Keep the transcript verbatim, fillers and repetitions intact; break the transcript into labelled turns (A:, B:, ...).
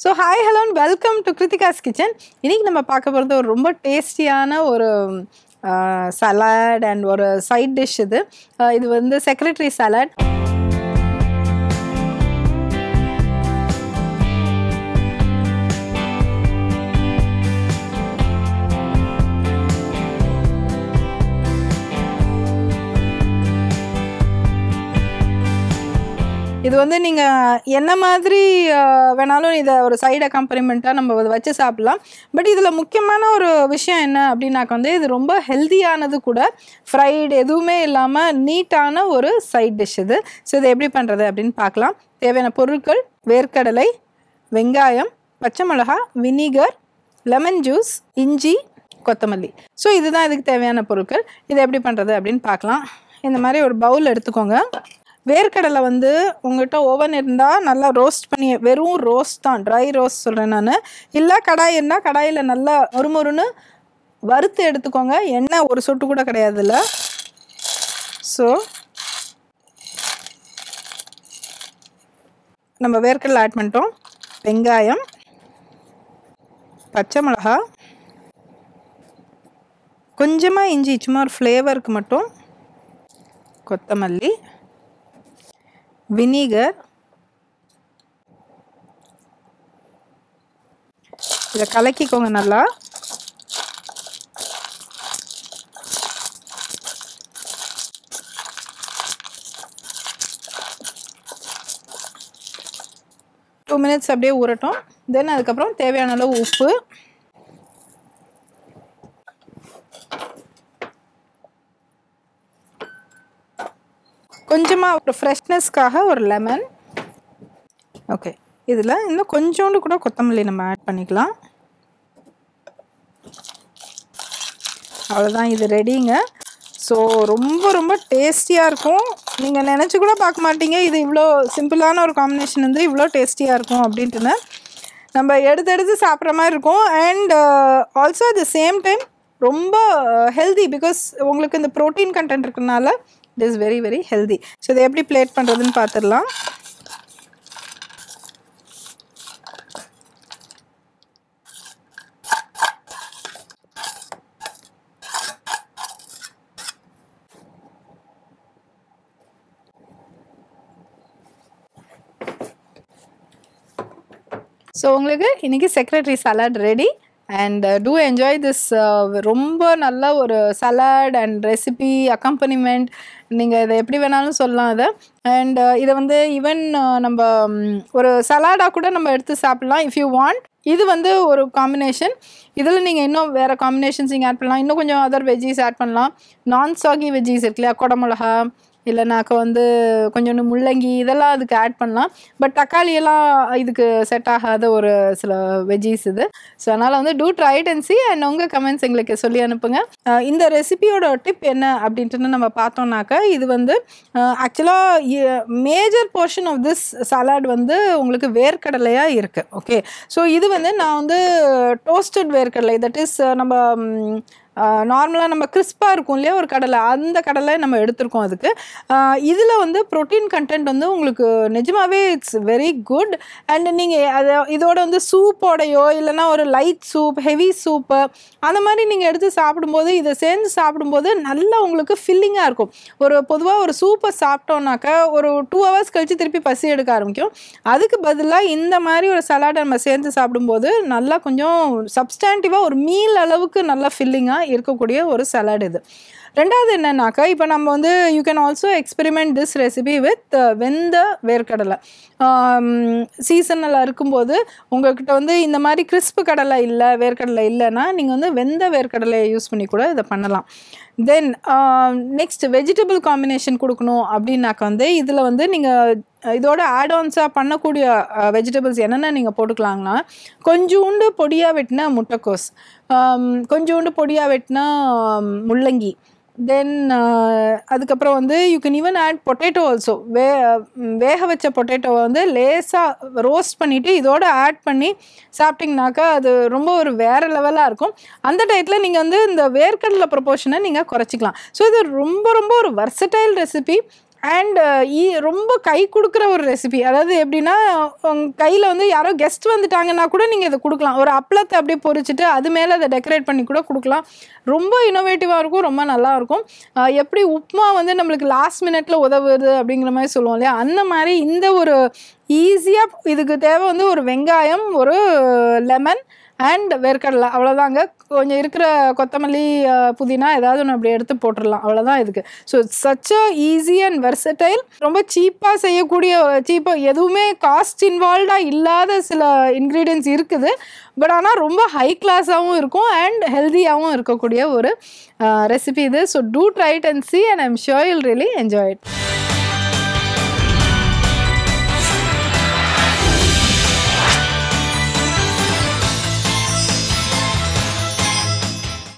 A: So hi hello and welcome to Krithika's kitchen. இன்றைக்கி நம்ம பார்க்க போகிறது ஒரு ரொம்ப டேஸ்டியான ஒரு சலாட் அண்ட் ஒரு சைட் டிஷ். இது இது வந்து செக்ரட்டரி சலாட். இது வந்து நீங்கள் என்ன மாதிரி வேணாலும் இதை ஒரு சைடு அக்காம்பனிமெண்ட்டாக நம்ம வச்சு சாப்பிட்லாம். பட் இதில் முக்கியமான ஒரு விஷயம் என்ன அப்படின்னாக்க வந்து இது ரொம்ப ஹெல்த்தியானது கூட. ஃப்ரைடு எதுவுமே இல்லாமல் நீட்டான ஒரு சைட் டிஷ் இது. ஸோ இதை எப்படி பண்ணுறது அப்படின்னு பார்க்கலாம். தேவையான பொருட்கள்: வேர்க்கடலை, வெங்காயம், பச்சை மிளகா, வினிகர், லெமன் ஜூஸ், இஞ்சி, கொத்தமல்லி. ஸோ இதுதான் இதுக்கு தேவையான பொருட்கள். இதை எப்படி பண்ணுறது அப்படின்னு பார்க்கலாம். இந்த மாதிரி ஒரு பவுல் எடுத்துக்கோங்க. வேர்க்கடலை வந்து உங்கள்கிட்ட ஓவன் இருந்தால் நல்லா ரோஸ்ட் பண்ணி, வெறும் ரோஸ்ட் தான், ட்ரை ரோஸ்ட் சொல்கிறேன் நான். இல்லை கடாய் இருந்தால் கடாயில் நல்லா மொறுமொறுன்னு வறுத்து எடுத்துக்கோங்க. எண்ணெய் ஒரு சொட்டு கூட கிடையாது இல்லை. ஸோ நம்ம வேர்க்கடலை ஆட் பண்ணிட்டோம். வெங்காயம், பச்சை மிளகா, கொஞ்சமாக இஞ்சி, சும்மா ஒரு ஃப்ளேவருக்கு மட்டும், கொத்தமல்லி, வினிகர். இதை கலக்கிக்கோங்க நல்லா. டூ மினிட்ஸ் அப்படியே ஊறட்டும். தென் அதுக்கப்புறம் தேவையான அளவு உப்பு, கொஞ்சமாக ஒரு ஃப்ரெஷ்னஸ்க்காக ஒரு லெமன். ஓகே, இதில் இன்னும் கொஞ்சோண்டு கூட கொத்தமல்லி நம்ம ஆட் பண்ணிக்கலாம். அவ்வளோதான், இது ரெடிங்க. ஸோ ரொம்ப ரொம்ப டேஸ்டியாக இருக்கும். நீங்கள் நினச்சி கூட பார்க்க மாட்டீங்க இது இவ்வளோ சிம்பிளான ஒரு காம்பினேஷன் வந்து இவ்வளோ டேஸ்டியாக இருக்கும் அப்படின்ட்டுன்னு. நம்ம எடுத்து எடுத்து சாப்பிட்ற மாதிரி இருக்கும். And also at the same time ரொம்ப ஹெல்தி, பிகாஸ் உங்களுக்கு இந்த ப்ரோட்டீன் கண்டென்ட் இருக்கிறதுனால it is very very healthy. So இதை எப்படி பிளேட் பண்ணுறதுன்னு பார்த்துடலாம். ஸோ உங்களுக்கு இன்றைக்கி secretary salad ready. And do enjoy this. ரொம்ப நல்ல ஒரு சலாட் அண்ட் ரெசிபி அக்கம்பனிமெண்ட், நீங்கள் இதை எப்படி வேணாலும் சொல்லலாம் இதை. அண்ட் இதை வந்து ஈவன் நம்ம ஒரு சலாடாக கூட நம்ம எடுத்து சாப்பிட்லாம் இஃப் யூ வாண்ட். இது வந்து ஒரு காம்பினேஷன். இதில் நீங்கள் இன்னும் வேறு காம்பினேஷன்ஸ் நீங்கள் ஆட் பண்ணலாம். இன்னும் கொஞ்சம் அதர் வெஜ்ஜீஸ் ஆட் பண்ணலாம். நான் சாகி வெஜ்ஜீஸ் இருக்கு இல்லையா, குடமிளகா, இல்லைனாக்க வந்து கொஞ்சோண்டு முள்ளங்கி, இதெல்லாம் அதுக்கு ஆட் பண்ணலாம். பட் தக்காளியெல்லாம் இதுக்கு செட் ஆகாத ஒரு சில வெஜ்ஜீஸ் இது. ஸோ அதனால் வந்து do try it and see. And உங்கள் கமெண்ட்ஸ் எங்களுக்கு சொல்லி அனுப்புங்க. இந்த ரெசிபியோட டிப் என்ன அப்படின்ட்டு நம்ம பார்த்தோம்னாக்கா, இது வந்து ஆக்சுவலாக major portion of this salad வந்து உங்களுக்கு வேர்க்கடலையாக இருக்குது. ஓகே, ஸோ இது வந்து நான் வந்து டோஸ்டட் வேர்க்கடலை, தட் இஸ் நம்ம நார்மலாக நம்ம கிறிஸ்பாக இருக்கும் இல்லையா ஒரு கடலை, அந்த கடலை நம்ம எடுத்துருக்கோம். அதுக்கு இதில் வந்து ப்ரோட்டீன் கண்டென்ட் வந்து உங்களுக்கு நிஜமாகவே இட்ஸ் வெரி குட். அண்ட் நீங்கள் அதை இதோட வந்து சூப்போடையோ இல்லைனா ஒரு லைட் சூப், ஹெவி சூப்பு அந்த மாதிரி நீங்கள் எடுத்து சாப்பிடும்போது, இதை சேர்ந்து சாப்பிடும்போது நல்லா உங்களுக்கு ஃபில்லிங்காக இருக்கும். ஒரு பொதுவாக ஒரு சூப்பை சாப்பிட்டோன்னாக்கா ஒரு டூ ஹவர்ஸ் கழித்து திருப்பி பசி எடுக்க ஆரம்பிக்கும். அதுக்கு பதிலாக இந்த மாதிரி ஒரு சலாடை நம்ம சேர்ந்து சாப்பிடும்போது நல்லா கொஞ்சம் சப்ஸ்டான்டிவாக ஒரு மீல் அளவுக்கு நல்லா ஃபில்லிங்காக இருக்கக்கூடிய ஒரு சலாட் இது. ரெண்டாவது என்னன்னாக்கா, இப்போ நம்ம வந்து you can also experiment this recipe with வெந்த வேர்க்கடலை. சீசனில் இருக்கும்போது உங்கள்கிட்ட வந்து இந்த மாதிரி கிறிஸ்பு கடலை இல்லை, வேர்க்கடலை இல்லைன்னா நீங்கள் வந்து வெந்த வேர்க்கடலையை யூஸ் பண்ணி கூட இதை பண்ணலாம். தென் நெக்ஸ்ட் வெஜிடபிள் காம்பினேஷன் கொடுக்கணும் அப்படின்னாக்கா வந்து இதில் வந்து நீங்கள் இதோட ஆட்ஆன்ஸாக பண்ணக்கூடிய வெஜிடபிள்ஸ் என்னென்ன நீங்கள் போட்டுக்கலாங்கன்னா, கொஞ்சோண்டு பொடியாக வெட்டின முட்டைக்கோஸ், கொஞ்சோண்டு பொடியாக வெட்டினா முள்ளங்கி, தென் அதுக்கப்புறம் வந்து you can even add potato also. வே வேக வச்ச பொட்டேட்டோவை வந்து லேசாக ரோஸ்ட் பண்ணிவிட்டு இதோடு ஆட் பண்ணி சாப்பிட்டிங்கனாக்கா அது ரொம்ப ஒரு வேறு லெவலாக இருக்கும். அந்த டயத்தில் நீங்கள் வந்து இந்த வேர்க்கடலை ப்ரொபோர்ஷனை நீங்கள் குறைச்சிக்கலாம். ஸோ இது ரொம்ப ரொம்ப ஒரு வர்சடைல் ரெசிபி. அண்ட் ஈ ரொம்ப கை கொடுக்குற ஒரு ரெசிபி. அதாவது எப்படின்னா, கையில் வந்து யாரோ கெஸ்ட் வந்துட்டாங்கன்னா கூட நீங்கள் இதை கொடுக்கலாம். ஒரு அப்பளத்தை அப்படியே பொரிச்சிட்டு அது மேலே அதை டெக்கரேட் பண்ணி கூட கொடுக்கலாம். ரொம்ப இனோவேட்டிவாக இருக்கும், ரொம்ப நல்லாயிருக்கும். எப்படி உப்மா வந்து நம்மளுக்கு லாஸ்ட் மினிட்ல உதவுது அப்படிங்கிற மாதிரி சொல்லுவோம் இல்லையா, அந்த மாதிரி இந்த ஒரு ஈஸியாக இதுக்கு தேவை வந்து ஒரு வெங்காயம், ஒரு லெமன் அண்ட் வேர்க்கடலை, அவ்வளோதாங்க. கொஞ்சம் இருக்கிற கொத்தமல்லி, புதினா ஏதாவது ஒன்று அப்படி எடுத்து போட்டுடலாம், அவ்வளோதான் இதுக்கு. So such a easy and versatile. ரொம்ப சீப்பாக செய்யக்கூடிய, சீப்பாக எதுவுமே காஸ்ட் இன்வால்வ்டாக இல்லாத சில இன்க்ரீடியன்ட்ஸ் இருக்குது. பட் ஆனால் ரொம்ப ஹை கிளாஸாகவும் இருக்கும் அண்ட் ஹெல்த்தியாகவும் இருக்கக்கூடிய ஒரு ரெசிபி இது. So do try it and see and I am sure you'll really enjoy it.